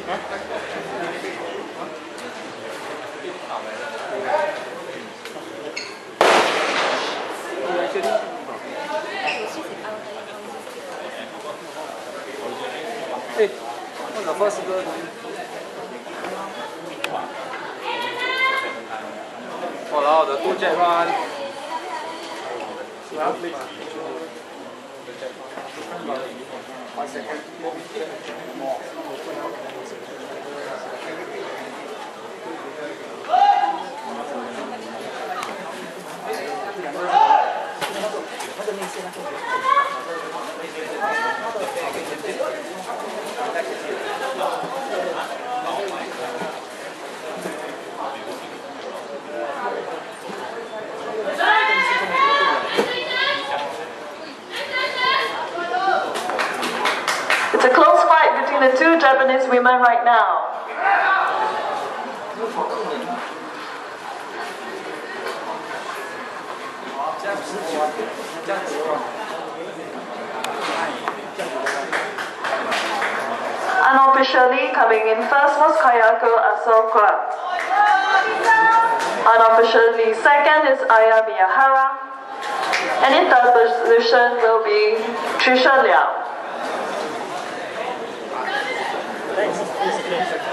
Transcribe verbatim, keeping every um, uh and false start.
Hey, what's the first girl? Walao, the two jet one. One second. It's a close fight between the two Japanese women right now. Unofficially coming in first was Kayako Asokura. Unofficially second is Aya Miyahara. And in third position will be Trisha Liao.